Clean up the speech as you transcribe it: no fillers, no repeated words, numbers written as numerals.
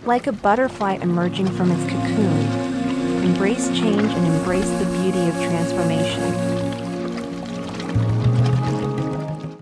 Like a butterfly emerging from its cocoon, embrace change and embrace the beauty of transformation.